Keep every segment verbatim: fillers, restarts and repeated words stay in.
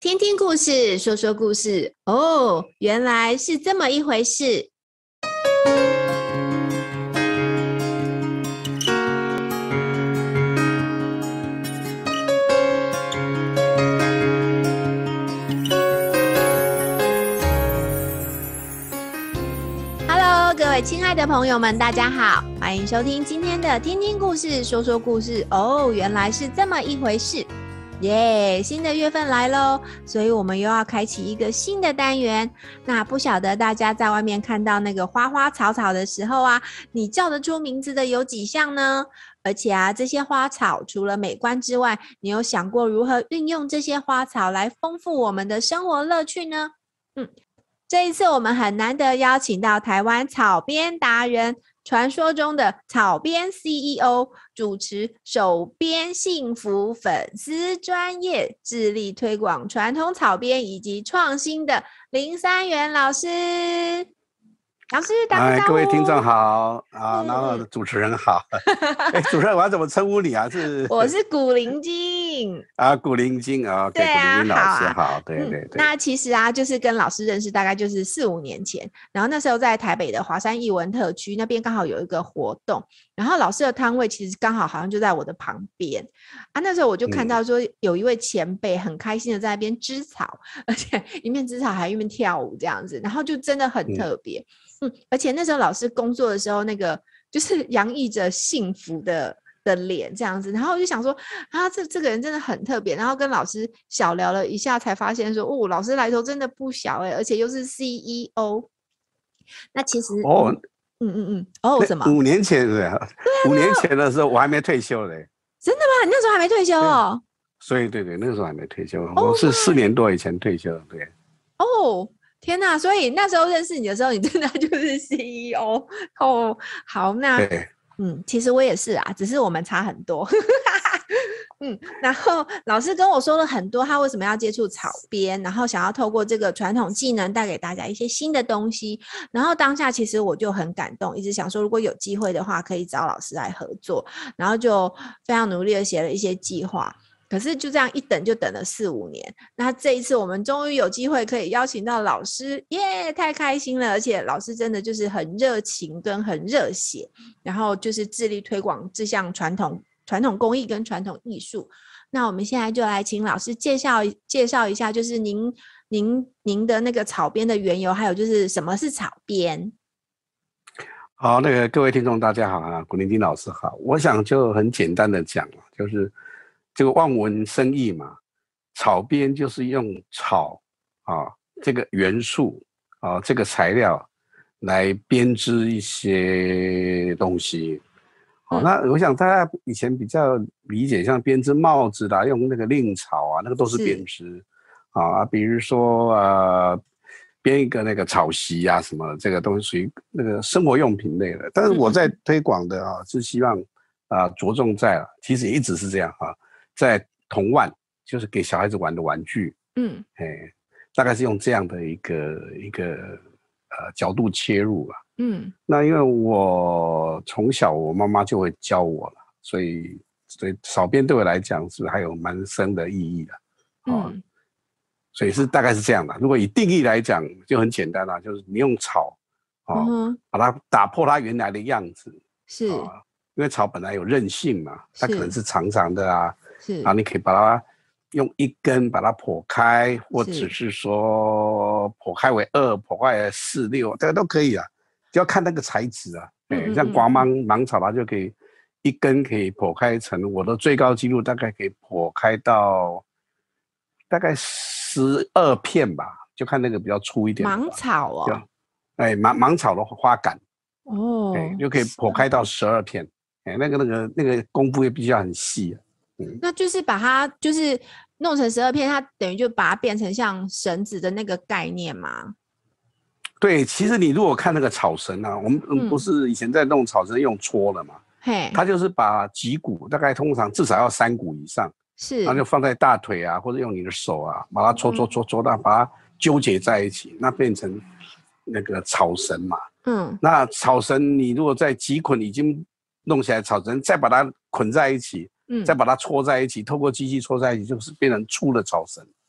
听听故事，说说故事。哦，原来是这么一回事。Hello， 各位亲爱的朋友们，大家好，欢迎收听今天的听听故事，说说故事。哦，原来是这么一回事。耶、yeah, 新的月份来咯，所以我们又要开启一个新的单元。那不晓得大家在外面看到那个花花草草的时候啊，你叫得出名字的有几项呢？而且啊，这些花草除了美观之外，你有想过如何运用这些花草来丰富我们的生活乐趣呢？嗯，这一次我们很难得邀请到台湾草编达人，传说中的草编 C E O， 主持手编幸福粉丝专页，致力推广传统草编以及创新的林三元老师。老师打个招呼。 各位听众好啊，然后主持人好。哎，主持人我要怎么称呼你啊？是我是古灵精啊，古灵精啊， 对啊， 古灵精老师好啊， 好，对对对、嗯。 那其实啊，就是跟老师认识大概就是四五年前，然后那时候在台北的华山艺文特区那边刚好有一个活动，然后老师的摊位其实刚好好像就在我的旁边啊。那时候我就看到说有一位前辈很开心的在那边织草，嗯、而且一面织草还一面跳舞这样子，然后就真的很特别。嗯嗯，而且那时候老师工作的时候，那个就是洋溢着幸福的的脸这样子，然后我就想说啊，这这个人真的很特别，然后跟老师小聊了一下，才发现说，哦，老师来头真的不小哎、欸，而且又是 C E O。那其实哦，嗯嗯嗯，哦什么？ 五年前的、啊，五年前的时候我还没退休嘞、欸。 真的吗？你那时候还没退休哦？ 所以对对，那个时候还没退休， oh、我是四年多以前退休的，对。 哦。天哪！所以那时候认识你的时候，你真的就是 C E O 哦。好，那嗯，其实我也是啊，只是我们差很多。嗯，然后老师跟我说了很多，他为什么要接触草编，然后想要透过这个传统技能带给大家一些新的东西。然后当下其实我就很感动，一直想说如果有机会的话，可以找老师来合作，然后就非常努力的写了一些计划。可是就这样一等就等了四五年，那这一次我们终于有机会可以邀请到老师，耶，太开心了！而且老师真的就是很热情跟很热血，然后就是致力推广这项传统传统工艺跟传统艺术。那我们现在就来请老师介绍介绍一下，就是您您您的那个草编的缘由，还有就是什么是草编。 好，那个各位听众大家好啊，古灵精老师好。我想就很简单的讲，就是这个望文生义嘛，草编就是用草啊这个元素啊这个材料来编织一些东西。好、嗯，那我想大家以前比较理解，像编织帽子啦，用那个蔺草啊，那个都是编织啊。比如说呃编一个那个草席啊什么，这个东西属于那个生活用品类的。但是我在推广的啊，是希望啊着重在了，其实也一直是这样啊。在童玩，就是给小孩子玩的玩具，嗯，哎，大概是用这样的一个一个呃角度切入啊，嗯，那因为我从小我妈妈就会教我了，所以所以草编对我来讲是不是还有蛮深的意义的，哦、嗯，所以是大概是这样的。如果以定义来讲，就很简单啦、啊，就是你用草，哦、嗯，把它打破它原来的样子， 是、哦， 因为草本来有韧性嘛，它可能是长长的啊。 是， 然后你可以把它用一根把它剖开，或者是说剖开为二，剖开为四六，这个都可以啊，就要看那个材质啊。嗯嗯嗯，像刮芒芒草它就可以一根可以剖开成，我的最高纪录大概可以剖开到大概十二片吧，就看那个比较粗一点的芒草哦， 哎芒芒草的花杆哦， 哎就可以剖开到十二片，哎那个那个那个功夫也必须要很细啊。 嗯、那就是把它就是弄成十二片，它等于就把它变成像绳子的那个概念嘛。 对，其实你如果看那个草绳啊，我们不是以前在弄草绳用搓的嘛，嗯、它就是把脊骨大概通常至少要三股以上， 是， 然后就放在大腿啊，或者用你的手啊，把它搓搓搓搓到把它纠结在一起，那变成那个草绳嘛。嗯，那草绳你如果在脊捆已经弄起来草绳，再把它捆在一起。嗯，再把它搓在一起，透过机器搓在一起，就是变成粗的草绳。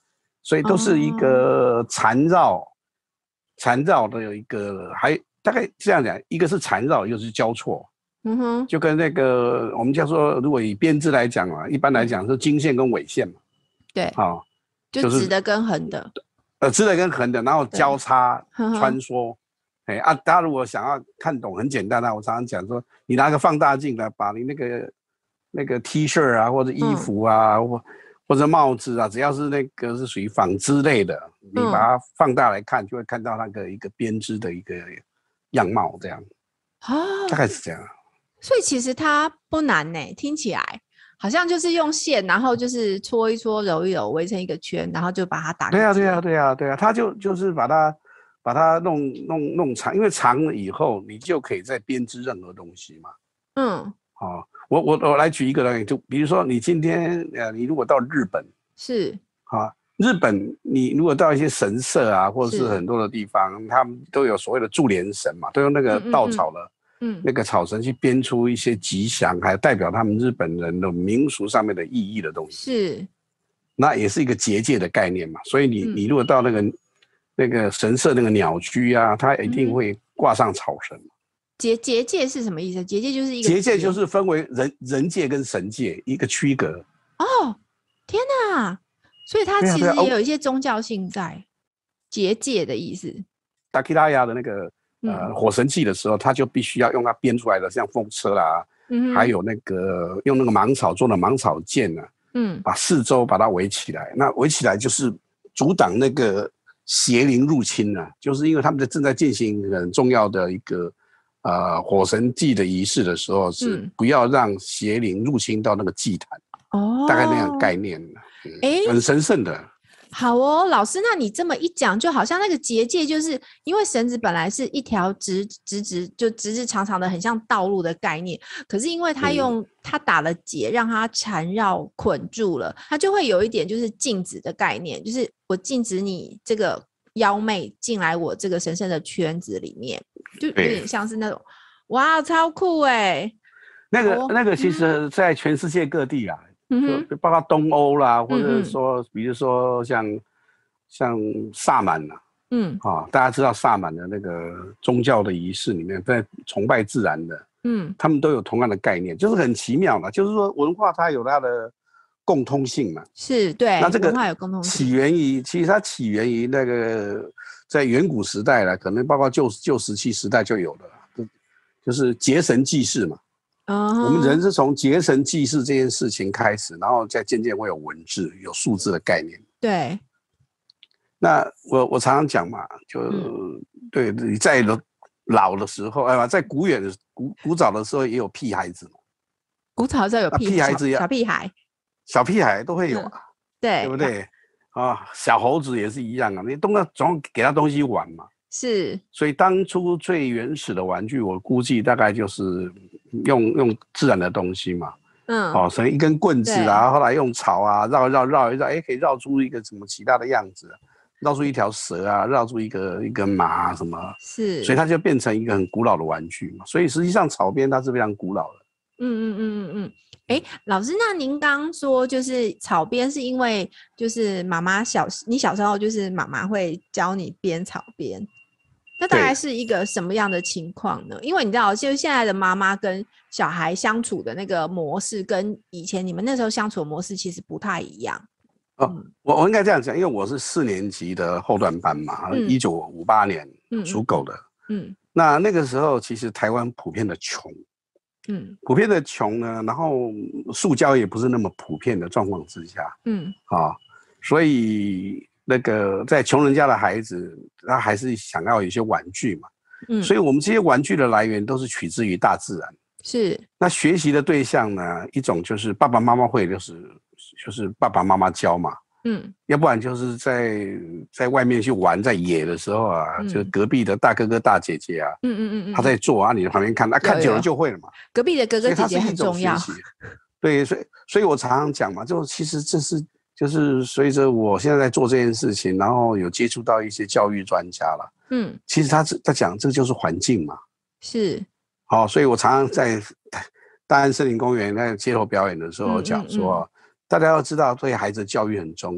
所以都是一个缠绕缠绕的有一个，还大概这样讲，一个是缠绕，一个是交错。嗯哼，就跟那个我们叫做，如果以编织来讲啊，一般来讲是经线跟纬线嘛。 对， 啊， 就直的跟横的， 呃，直的跟横的，然后交叉穿梭。哎啊，大家如果想要看懂，很简单啊，我常常讲说，你拿个放大镜来，把你那个那个 T 恤啊，或者衣服啊，嗯、或或者帽子啊，只要是那个是属于纺织类的，你把它放大来看，就会看到那个一个编织的一个样貌，这样。啊，大概是这样。 所以其实它不难呢，听起来好像就是用线，然后就是搓一搓、揉一揉，围成一个圈，然后就把它打。 对啊，对啊，对啊，对啊，它就就是把它把它弄弄弄长，因为长了以后，你就可以再编织任何东西嘛。嗯，好、哦，我我我来举一个例子，就比如说你今天呃，你如果到日本是啊，日本你如果到一些神社啊，或者是很多的地方，他们都有所谓的注连绳嘛，都用那个稻草的。嗯嗯嗯嗯，那个草绳去编出一些吉祥，还代表他们日本人的民俗上面的意义的东西。是，那也是一个结界的概念嘛。所以你、嗯、你如果到那个那个神社那个鸟居啊，它一定会挂上草绳。 结结界是什么意思？结界就是一个结界就是分为人人界跟神界一个区隔。 哦，天哪！所以它其实也有一些宗教性在、啊啊、结界的意思。 达基拉亚的那个。呃，火神祭的时候，他就必须要用它编出来的，像风车啦，嗯，还有那个用那个芒草做的芒草剑啊，嗯，把四周把它围起来。那围起来就是阻挡那个邪灵入侵啊，就是因为他们正在进行很重要的一个呃火神祭的仪式的时候，是不要让邪灵入侵到那个祭坛。哦，大概那样概念，哎、嗯，很神圣的。 好哦，老师，那你这么一讲，就好像那个结界，就是因为绳子本来是一条直直直就直直长长的，很像道路的概念，可是因为他用他打了结，让它缠绕捆住了，它就会有一点就是禁止的概念，就是我禁止你这个妖媚进来我这个神圣的圈子里面，就有点像是那种，哇，超酷哎！ 那个、哦、那个，其实在全世界各地啊。嗯、就包括东欧啦，或者说，比如说像、嗯、像萨满呐、啊，嗯，啊，大家知道萨满的那个宗教的仪式里面，在崇拜自然的，嗯，他们都有同样的概念，就是很奇妙嘛，就是说文化它有它的共通性嘛， 是对， 那这个文化有共通性， 起源于，其实它起源于那个在远古时代了，可能包括旧旧石器时代就有的了，就是结绳记事嘛。Uh-huh. 我们人是从结绳记事这件事情开始，然后再渐渐会有文字、有数字的概念。 对。 那我我常常讲嘛，就、嗯、对你在老的时候，哎，在古远的古古早的时候也有屁孩子嘛。 古早时候有屁, 屁孩子小, 小屁孩， 小屁孩都会有啊， 嗯、对对不对？啊，小猴子也是一样啊，你总要总给他东西玩嘛。 是， 所以当初最原始的玩具，我估计大概就是用用自然的东西嘛，嗯，哦，所以一根棍子啊，后来用草啊绕绕绕一绕，哎，可以绕出一个什么其他的样子，绕出一条蛇啊，绕出一个一个马、啊、什么， 是， 所以它就变成一个很古老的玩具嘛。所以实际上草编它是非常古老的。 嗯嗯嗯嗯嗯。哎，老师，那您刚说就是草编，是因为就是妈妈小你小时候就是妈妈会教你编草编。那大概是一个什么样的情况呢？因为你知道，就现在的妈妈跟小孩相处的那个模式，跟以前你们那时候相处的模式其实不太一样。 哦，嗯、我我应该这样讲，因为我是四年级的后段班嘛，一九五八年属狗的。嗯，那那个时候其实台湾普遍的穷，嗯，普遍的穷呢，然后塑胶也不是那么普遍的状况之下，嗯，啊，所以。那个在穷人家的孩子，他还是想要有一些玩具嘛，嗯，所以我们这些玩具的来源都是取自于大自然。 是。 那学习的对象呢，一种就是爸爸妈妈会，就是就是爸爸妈妈教嘛，嗯，要不然就是在在外面去玩，在野的时候啊，嗯、就隔壁的大哥哥大姐姐啊，嗯嗯嗯嗯，他在做啊，你在旁边看，那、啊、看久了就会了嘛。 隔壁的哥哥姐姐很重要。 对，所以所以我常常讲嘛，就其实这是。就是随着我现在在做这件事情，然后有接触到一些教育专家了，嗯，其实他在讲这个就是环境嘛， 是， 好、哦，所以我常常在大安森林公园那街头表演的时候讲说，嗯嗯嗯大家要知道对孩子的教育很重要，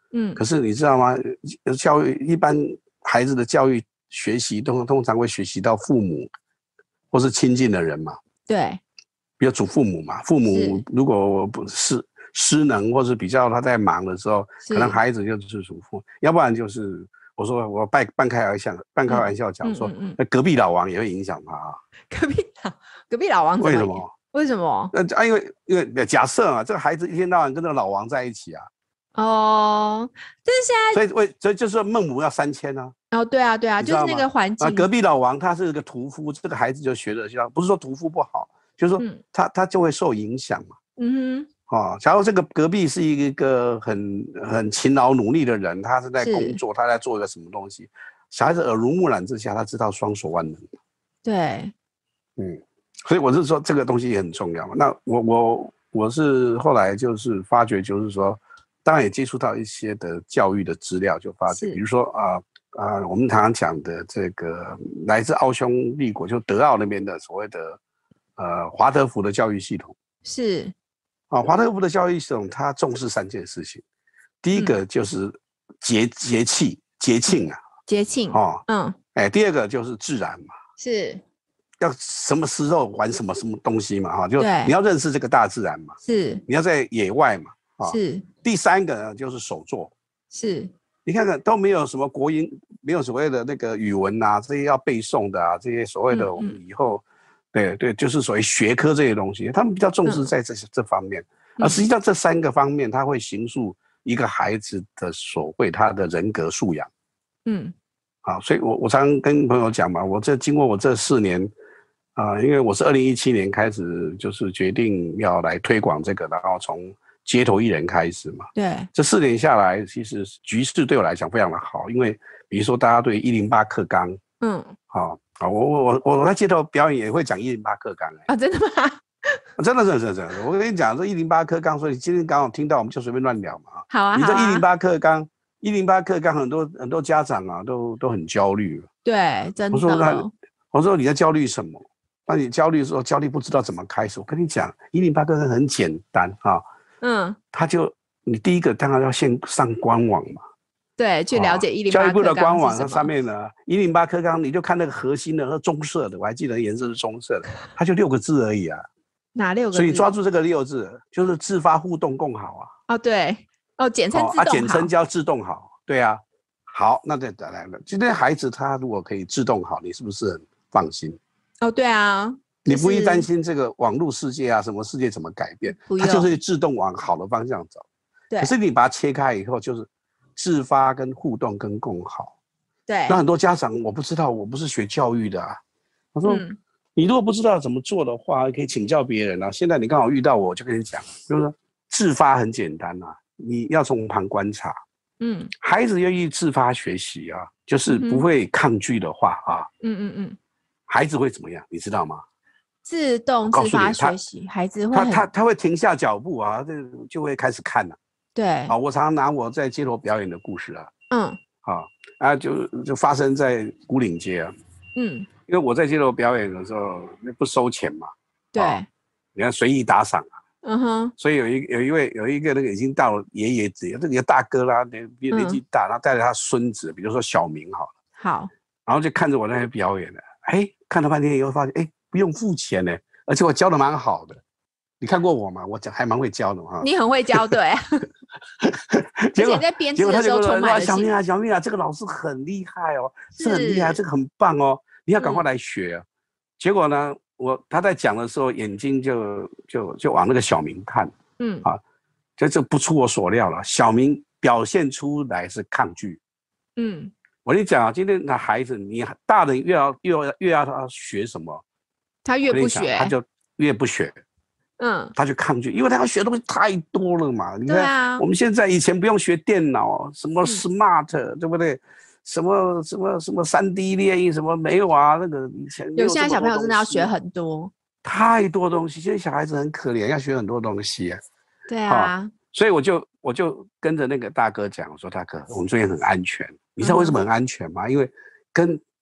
嗯， 可是你知道吗？教育一般孩子的教育学习都通常会学习到父母或是亲近的人嘛。 对， 比如祖父母嘛，父母如果不是失能或是比较他在忙的时候，可能孩子就是祖父，要不然就是我说我半半开玩笑，半开玩笑讲说，那、嗯嗯嗯、隔壁老王也会影响他啊。 隔壁老隔壁老王怎么？为什么？为什么？ 那啊，因为因为假设啊，这个孩子一天到晚跟那个老王在一起啊。 哦，但是现在， 所以为所以就是说孟母要三迁啊。 哦，对啊，对啊，就是那个环境。 啊，隔壁老王他是个屠夫，这个孩子就学得像，不是说屠夫不好，就是说他、嗯、他就会受影响嘛。嗯哼。哦，假如这个隔壁是一个很很勤劳努力的人，他是在工作，他在做一个什么东西，小孩子耳濡目染之下，他知道双手万能。 对。 嗯，所以我是说这个东西也很重要嘛。那我我我是后来就是发觉，就是说。当然也接触到一些的教育的资料，就发觉，比如说啊啊、呃呃，我们常常讲的这个来自奥匈帝国，就德奥那边的所谓的呃华德福的教育系统是啊，华德福的教育系统，它重视三件事情，第一个就是节节气节庆啊， 节庆哦，嗯，哎，第二个就是自然嘛， 是要什么时候玩什么什么东西嘛，哈，就你要认识这个大自然嘛， 是你要在野外嘛。 是， 第三个呢就是手作， 是你看看都没有什么国音，没有所谓的那个语文啊，这些要背诵的啊，这些所谓的我们以后，嗯嗯对对，就是所谓学科这些东西，他们比较重视在这、嗯、这方面，而实际上这三个方面，它会形塑一个孩子的所谓他的人格素养。嗯，好，所以我我常常跟朋友讲嘛，我这经过我这四年。啊、呃，因为我是二零一七年开始，就是决定要来推广这个，然后从街头艺人开始嘛。 对， 这四年下来，其实局势对我来讲非常的好，因为比如说大家对一零八课纲，嗯，好、哦、啊，我我我我在街头表演也会讲一零八课纲、欸、 啊，真的吗？ 真的，真的，真的，真的。我跟你讲，这一零八课纲，所以今天刚好听到，我们就随便乱聊嘛。 好啊， 你这一零八课纲，一零八课纲，很多很多家长啊，都都很焦虑。 对，真的。 我说那，我说你在焦虑什么？那你焦虑的时候，焦虑不知道怎么开始。我跟你讲，一零八课纲很简单啊。嗯，他就你第一个当然要先上官网嘛。 对，去了解一零八教育部的官网，它上面呢，一零八课纲你就看那个核心的，和棕色的，我还记得颜色是棕色的，它就六个字而已啊。 哪六个字？ 所以抓住这个六字，就是自发互动共好啊。 哦，对，哦，简称自动好， 啊，简称叫自动好，对啊。好，那再来了，今天孩子他如果可以自动好，你是不是很放心？ 哦，对啊， 就是、你不会担心这个网络世界啊，什么世界怎么改变？它就是自动往好的方向走。 对。 可是你把它切开以后，就是自发、跟互动、跟共好。 对。 那很多家长我不知道，我不是学教育的啊。他说、嗯，你如果不知道怎么做的话，可以请教别人啊。现在你刚好遇到我，我就跟你讲，就是说自发很简单啊，你要从旁观察。嗯，孩子愿意自发学习啊，就是不会抗拒的话啊。嗯嗯嗯。孩子会怎么样？你知道吗？ 自动自发学习，孩子会他他他会停下脚步啊，这就会开始看了、啊。 对啊，我常常拿我在街头表演的故事啊，嗯，啊啊就就发生在牯岭街啊，嗯，因为我在街头表演的时候，那不收钱嘛， 对， 啊、你看随意打赏啊， 嗯哼， 所以有一有一位有一个那个已经到了爷爷子，这个大哥啦，年年纪大，然后带着他孙子，比如说小明好了， 好， 然后就看着我那些表演的。哎，看了半天以后发现，哎，不用付钱呢，而且我教的蛮好的。你看过我吗？我讲还蛮会教的哈。 你很会教，对。 结果在编织的时候充满了小明啊，小明啊，这个老师很厉害哦，是很厉害，这个很棒哦，你要赶快来学、啊嗯。结果呢，我他在讲的时候，眼睛就就就往那个小明看，嗯啊，这这不出我所料了。小明表现出来是抗拒，嗯。我跟你讲啊，今天的孩子，你大人越要越要越要他学什么， 他越不学， 他就越不学，嗯，他就抗拒，因为他要学的东西太多了嘛。你看，啊、我们现在以前不用学电脑，什么 smart，、嗯、对不对？什么什么什么三 D 列印什么没有啊？那个以前有，现在小朋友真的要学很多， 太多东西。现在小孩子很可怜，要学很多东西、啊。 对啊。 所以我就我就跟着那个大哥讲，我说大哥，我们这边很安全，你知道为什么很安全吗？嗯、因为跟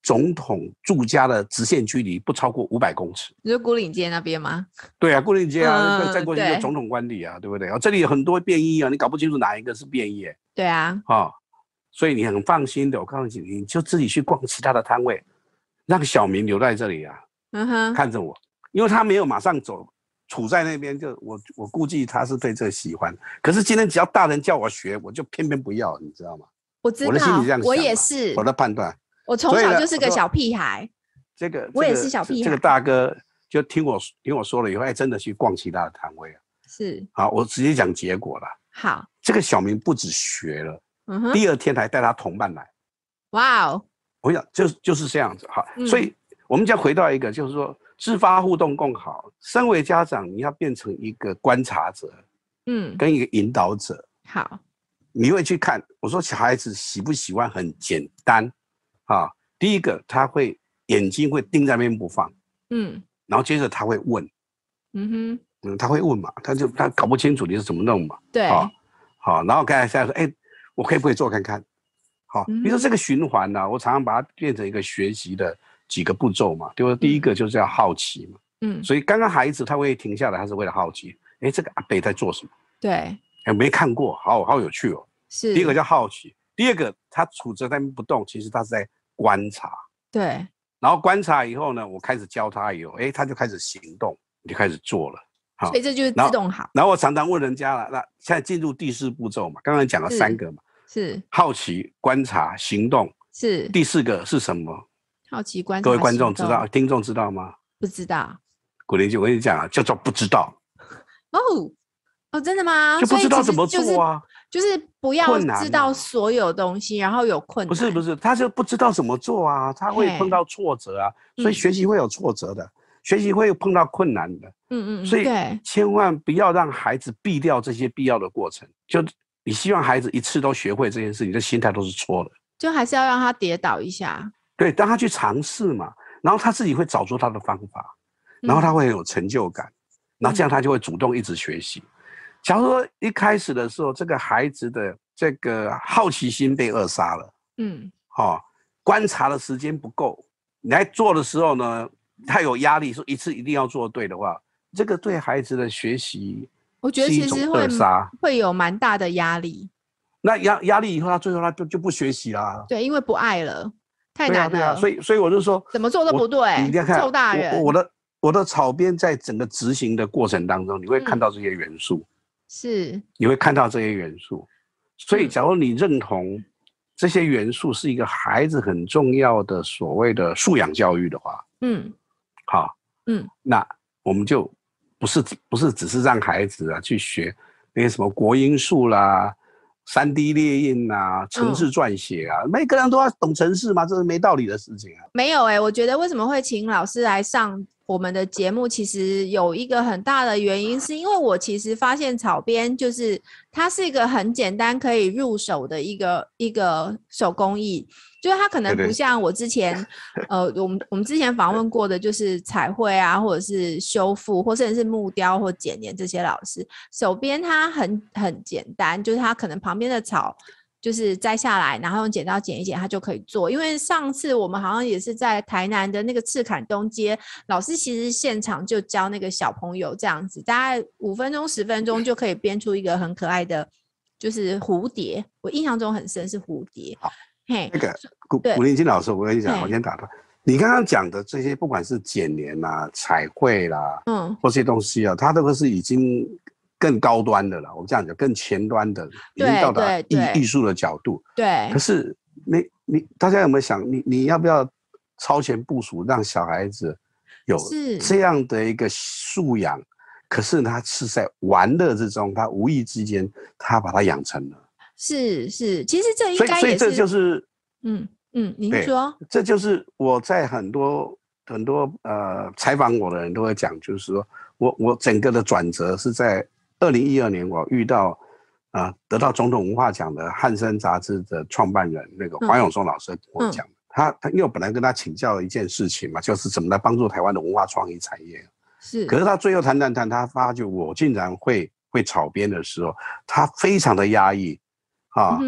总统住家的直线距离不超过五百公尺。 你说牯岭街那边吗？ 对啊，牯岭街啊， 嗯、 再过去就总统官邸啊，对不对？哦，这里有很多便衣啊，你搞不清楚哪一个是便衣、欸。 对啊， 哦，所以你很放心的，我告诉你，你就自己去逛其他的摊位，让小明留在这里啊， 嗯哼， 看着我，因为他没有马上走，处在那边就我我估计他是对这个喜欢，可是今天只要大人叫我学，我就偏偏不要，你知道吗？ 我知道， 我的心里这样想， 我也是， 我的判断， 我从小就是个小屁孩， 这个我也是小屁孩， 这个大哥就听我听我说了以后，哎，真的去逛其他的摊位啊， 是， 好，我直接讲结果了， 好， 这个小明不止学了， 嗯哼， 第二天还带他同伴来， 哇哦， 我想就就是这样子，好， 嗯、 所以我们将回到一个，就是说自发互动共好，身为家长，你要变成一个观察者， 嗯， 跟一个引导者， 好。 你会去看，我说小孩子喜不喜欢很简单，啊，第一个他会眼睛会盯在那边不放， 嗯， 然后接着他会问， 嗯哼， 嗯，他会问嘛，他就他搞不清楚你是怎么弄嘛， 对， 好，好，然后刚才再说，哎，我可以不可以做看看，好，比如说这个循环呢、啊，我常常把它变成一个学习的几个步骤嘛，就是第一个就是要好奇嘛，嗯，所以刚刚孩子他会停下来，他是为了好奇，哎，这个阿伯在做什么？ 对， 哎，没看过，好好有趣哦。 是， 第一个叫好奇，第二个他杵着在那边不动，其实他是在观察。 对， 然后观察以后呢，我开始教他以后，哎，他就开始行动，就开始做了。 好，所以这就是自动好。 然后我常常问人家了，那现在进入第四步骤嘛，刚刚讲了三个嘛， 是，是好奇、观察、行动， 是。 第四个是什么？ 好奇、观察。 各位观众知道，听众知道吗？ 不知道。 古灵精，我跟你讲啊，叫做不知道。 哦。哦，真的吗？ 就不知道怎么做啊， 就是、就是不要知道所有东西，然后有困难。 不是不是，他就不知道怎么做啊，他会碰到挫折啊，所以学习会有挫折的，嗯、学习会碰到困难的。嗯嗯，所以千万不要让孩子避掉这些必要的过程。就你希望孩子一次都学会这件事，你的心态都是错的。 就还是要让他跌倒一下。 对，让他去尝试嘛，然后他自己会找出他的方法，然后他会很有成就感，嗯、然后这样他就会主动一直学习。假如说一开始的时候，这个孩子的这个好奇心被扼杀了，嗯，好、哦，观察的时间不够，你来做的时候呢，他有压力，说一次一定要做对的话，这个对孩子的学习， 我觉得其实会会有蛮大的压力。 那压压力以后，他最后他就就不学习啦。 对，因为不爱了，太难了。 对啊，对啊，所以所以我就说， 怎么做都不对。 你看， 臭大人， 我, 我的我的草编在整个执行的过程当中，你会看到这些元素。嗯， 是， 你会看到这些元素，所以假如你认同这些元素是一个孩子很重要的所谓的素养教育的话，嗯，好，嗯，那我们就不是不是只是让孩子啊去学那些什么国英数啦、三 D 列印啊、程式撰写啊，嗯、每个人都要懂程式吗？这是没道理的事情啊。 没有哎、欸，我觉得为什么会请老师来上我们的节目，其实有一个很大的原因，是因为我其实发现草编就是它是一个很简单可以入手的一个一个手工艺，就是它可能不像我之前，对对呃，我们我们之前访问过的，就是彩绘啊，或者是修复，或甚至是木雕或剪黏这些老师，手编它很很简单，就是它可能旁边的草。就是摘下来，然后用剪刀剪一剪，它就可以做。因为上次我们好像也是在台南的那个赤坎东街，老师其实现场就教那个小朋友这样子，大概五分钟十分钟就可以编出一个很可爱的，就是蝴蝶。我印象中很深是蝴蝶。 好，嘿，那个古古灵精老师，我跟你讲，我先打断。你刚刚讲的这些，不管是剪黏啦、彩绘啦，嗯，或这些东西啊，它都是已经更高端的了，我们这样讲，更前端的，已经到达艺艺术的角度。 对。 可是你你大家有没有想，你你要不要超前部署，让小孩子有这样的一个素养？可是他是在玩乐之中，他无意之间，他把它养成了。 是是，其实这应该也是。 所以所以这就是嗯嗯，您说， 这就是我在很多很多呃采访我的人都会讲，就是说我我整个的转折是在。二零一二年，我遇到啊、呃、得到总统文化奖的汉声杂志的创办人那个黄永松老师跟我讲，嗯、他他因为我本来跟他请教一件事情嘛，就是怎么来帮助台湾的文化创意产业。是，可是他最后谈谈谈，他发觉我竟然会会草编的时候，他非常的压抑啊，嗯、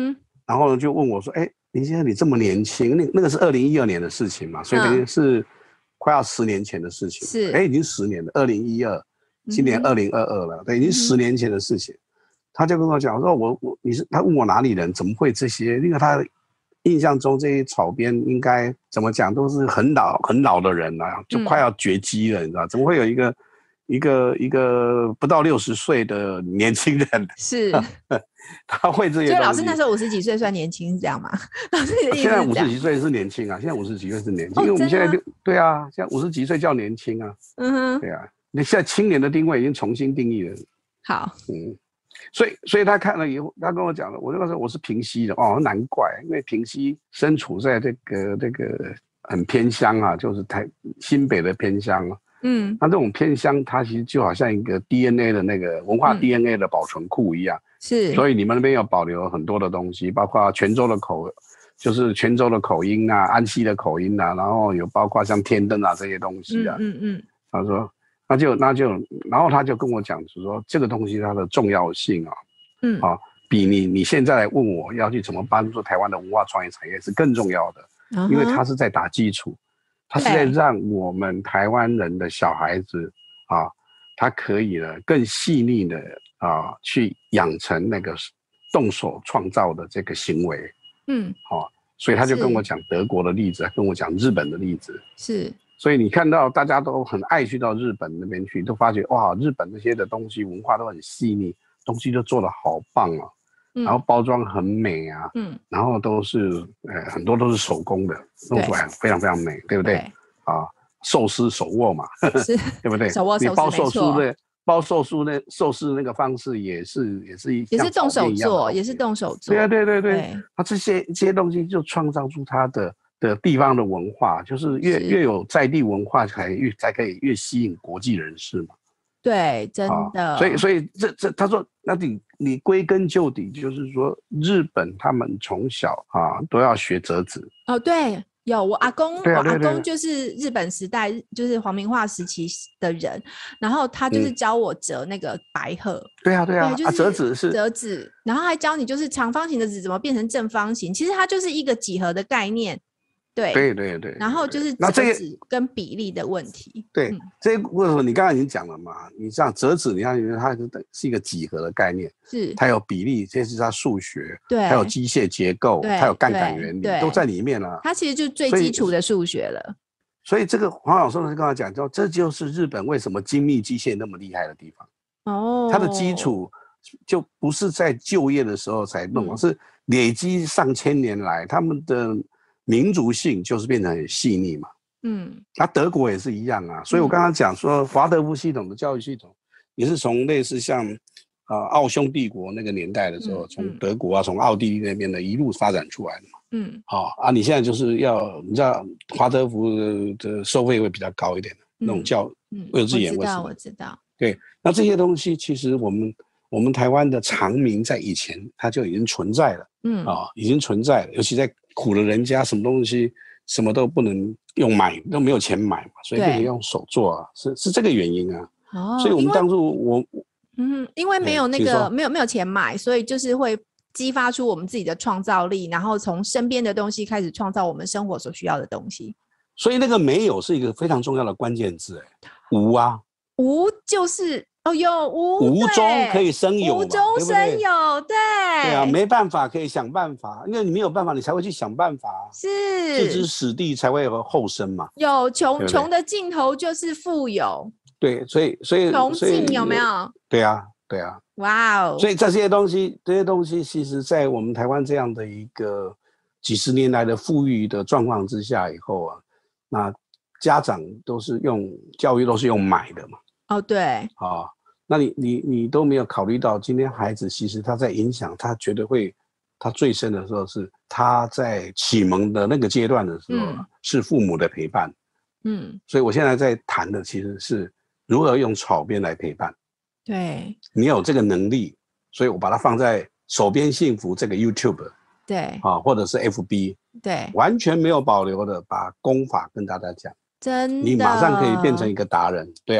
然后就问我说：“哎，林先生，你这么年轻，那那个是二零一二年的事情嘛，所以等于是快要十年前的事情。 是， 哎，已经十年了，二零一二，今年二零二二了，对，已经十年前的事情。嗯”他就跟我讲说：“我我你是他问我哪里人，怎么会这些？因为他印象中这些草编应该怎么讲都是很老很老的人了、啊，就快要绝迹了，嗯、你知道？怎么会有一个一个一个不到六十岁的年轻人？ 是。” 他会这些东西， 所以老师那时候五十几岁算年轻，是这样吗？老师的意思是这样， 现在五十几岁是年轻啊，现在五十几岁是年轻， 哦、 因为我们现在就对啊，现在五十几岁叫年轻啊，嗯哼，对啊，你现在青年的定位已经重新定义了。 好， 嗯，所以所以他看了以后，他跟我讲了，我那个时候我是平溪的哦，难怪，因为平溪身处在这个这个很偏乡啊，就是台新北的偏乡啊。嗯，那这种偏乡，它其实就好像一个 D N A 的那个文化 D N A 的保存库一样。嗯是， 所以你们那边有保留很多的东西，包括泉州的口，就是泉州的口音啊，安溪的口音啊，然后有包括像天灯啊这些东西啊。嗯 嗯, 嗯他说，那就那就，然后他就跟我讲，就是说这个东西它的重要性啊，嗯啊，比你你现在来问我要去怎么帮助台湾的文化创意产业是更重要的，嗯、因为他是在打基础，他是在让我们台湾人的小孩子啊，他可以呢更细腻的。啊，去养成那个动手创造的这个行为，嗯，好、哦，所以他就跟我讲德国的例子，跟我讲日本的例子，是，所以你看到大家都很爱去到日本那边去，都发觉哇，日本那些的东西文化都很细腻，东西都做得好棒啊，嗯、然后包装很美啊，嗯，然后都是呃很多都是手工的，弄出来非常非常美，对不对？对啊，寿司手握嘛，是对不对？ 手握寿司， 你包寿司的。包寿司那寿司那个方式也是也是也是动手做，也是动手做。 对啊，对对对，他这些这些东西就创造出他的的地方的文化，就是越是越有在地文化才越才可以越吸引国际人士嘛。 对，真的。 啊、所以所以这这他说，那你你归根究底就是说，日本他们从小啊都要学折纸。 哦，对。有我阿公，我阿公就是日本时代，就是皇民化时期的人，然后他就是教我折那个白鹤。嗯、 对啊，对啊，对就是折纸是折纸，然后还教你就是长方形的纸怎么变成正方形，其实它就是一个几何的概念。对对对对， 然后就是折纸跟比例的问题。 对，嗯、这为什么你刚才已经讲了嘛？你像折纸，你看它是是一个几何的概念，是它有比例，这是它数学，对，它有机械结构，它有杠杆原理，都在里面了、啊。 它其实就是最基础的数学了。 所以这个黄老师跟他讲说，这就是日本为什么精密机械那么厉害的地方。哦，它的基础就不是在就业的时候才弄，嗯、是累积上千年来他们的。民族性就是变得很细腻嘛，嗯，那、啊、德国也是一样啊，所以我刚刚讲说华德福系统的教育系统也是从类似像啊、呃、奥匈帝国那个年代的时候，从、嗯、德国啊，从奥地利那边的一路发展出来的嘛，嗯，好、哦、啊，你现在就是要你知道华德福 的, 的收费会比较高一点的、嗯、那种教幼稚园， 我知道，我知道， 对，那这些东西其实我们我们台湾的常民在以前它就已经存在了，嗯啊、哦，已经存在了，尤其在苦了人家什么东西什么都不能用买，都没有钱买嘛，所以变成用手做啊，是是这个原因啊。哦，所以我们当初我嗯，因为没有那个没有没有钱买，所以就是会激发出我们自己的创造力，然后从身边的东西开始创造我们生活所需要的东西。 所以那个没有是一个非常重要的关键字，哎，无啊， 无就是哦有无无中可以生有嘛， 无中生有，对对啊，没办法可以想办法，因为你没有办法，你才会去想办法， 是置之死地才会有后生嘛。 有穷穷的尽头就是富有， 对，所以所以穷尽有没有？ 对啊，对啊， 哇哦！ 所以这些东西，这些东西，其实在我们台湾这样的一个几十年来的富裕的状况之下以后啊，那家长都是用教育都是用买的嘛。 哦，对， 啊，那你你你都没有考虑到，今天孩子其实他在影响他，觉得会他最深的时候是他在启蒙的那个阶段的时候、嗯、是父母的陪伴，嗯，所以我现在在谈的其实是如何用草编来陪伴。 对， 你有这个能力，所以我把它放在手编幸福这个 YouTube， 对， 啊，或者是 F B， 对， 完全没有保留的把功法跟大家讲， 真的， 你马上可以变成一个达人，对啊。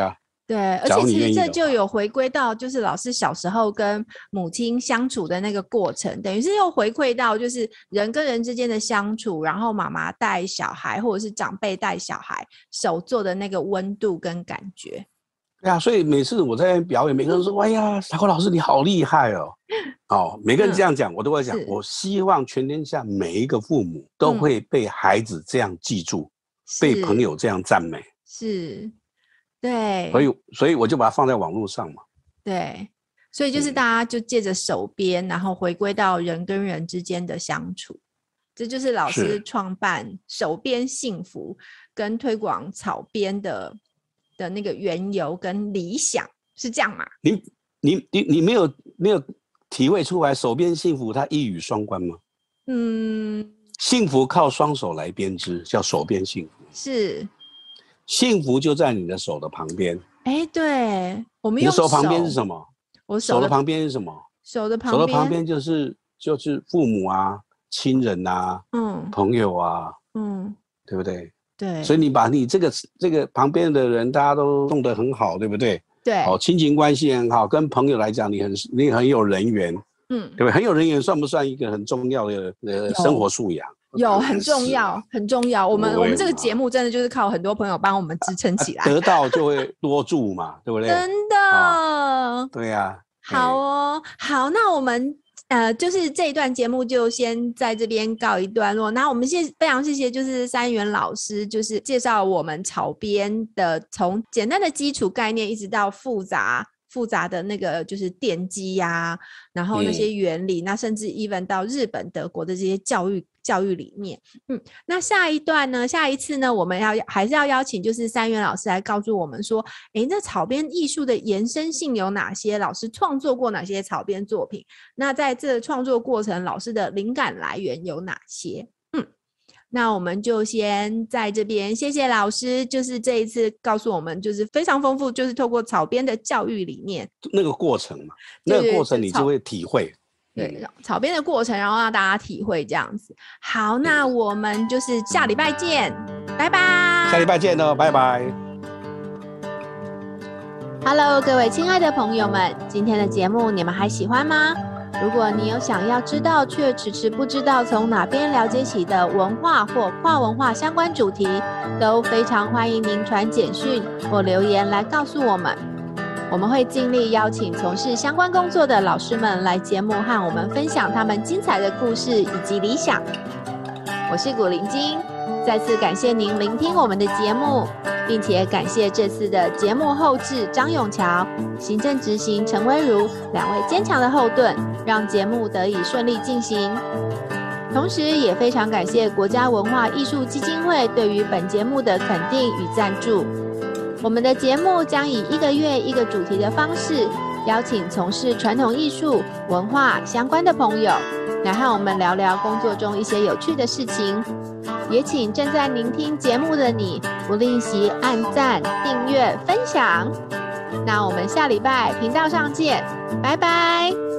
对，而且其实这就有回归到就是老师小时候跟母亲相处的那个过程，等于是又回馈到就是人跟人之间的相处，然后妈妈带小孩或者是长辈带小孩手做的那个温度跟感觉。 对啊，所以每次我在表演，每个人说：“哎呀，小狗老师你好厉害哦！”哦，每个人这样讲，嗯、我都会讲，我希望全天下每一个父母都会被孩子这样记住，嗯、被朋友这样赞美。 是。对， 所以所以我就把它放在网络上嘛。 对，所以就是大家就借着手编、嗯、然后回归到人跟人之间的相处，这就是老师创办手编幸福跟推广草编的的那个缘由跟理想，是这样吗？ 你你你你没有没有体会出来手编幸福它一语双关吗？嗯，幸福靠双手来编织，叫手编幸福。 是。 幸福就在你的手的旁边。 哎，对，我们用手。你的手旁边是什么？ 我手的, 手的旁边是什么？ 手的旁边。 手的旁边就是就是父母啊、亲人啊、嗯、朋友啊，嗯，对不对？ 对。 所以你把你这个这个旁边的人，大家都弄得很好，对不对？ 对。 哦，亲情关系很好，跟朋友来讲，你很你很有人缘，嗯，对不对？很有人缘算不算一个很重要的呃生活素养？ 有，很重要，很重要。我们我们这个节目真的就是靠很多朋友帮我们支撑起来， 啊、得到就会多助嘛，对不对？ 真的， 啊、对呀、啊。 好哦，好，那我们呃，就是这一段节目就先在这边告一段落。那我们谢非常谢谢，就是三元老师，就是介绍我们草编的，从简单的基础概念一直到复杂。复杂的那个就是电机呀、啊，然后那些原理，嗯、那甚至 even 到日本、德国的这些教育教育理念，嗯，那下一段呢，下一次呢，我们要还是要邀请就是三元老师来告诉我们说，诶，那草编艺术的延伸性有哪些？老师创作过哪些草编作品？那在这个创作过程，老师的灵感来源有哪些？那我们就先在这边谢谢老师，就是这一次告诉我们就是非常丰富，就是透过草编的教育理念那个过程嘛，那个过程你就会体会， 对、嗯、草编的过程，然后让大家体会这样子。好，那我们就是下礼拜见，拜拜。 下礼拜见哦，拜拜。 Hello， 各位亲爱的朋友们，今天的节目你们还喜欢吗？如果你有想要知道却迟迟不知道从哪边了解起的文化或跨文化相关主题，都非常欢迎您传简讯或留言来告诉我们。我们会尽力邀请从事相关工作的老师们来节目和我们分享他们精彩的故事以及理想。我是古灵精，再次感谢您聆听我们的节目，并且感谢这次的节目后制张永桥、行政执行陈威如两位坚强的后盾，让节目得以顺利进行。同时也非常感谢国家文化艺术基金会对于本节目的肯定与赞助。我们的节目将以一个月一个主题的方式，邀请从事传统艺术文化相关的朋友来和我们聊聊工作中一些有趣的事情。也请正在聆听节目的你不吝惜按赞、订阅、分享。那我们下礼拜频道上见，拜拜。